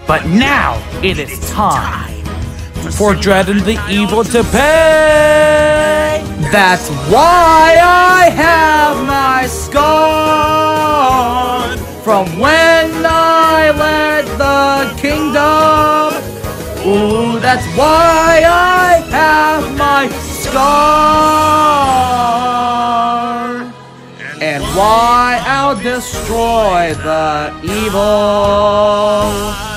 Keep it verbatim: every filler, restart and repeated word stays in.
But now it is time for dread and the evil to pay. That's why I have my scar from when I led the kingdom. Ooh, that's why I have my scar, and why I'll destroy the evil.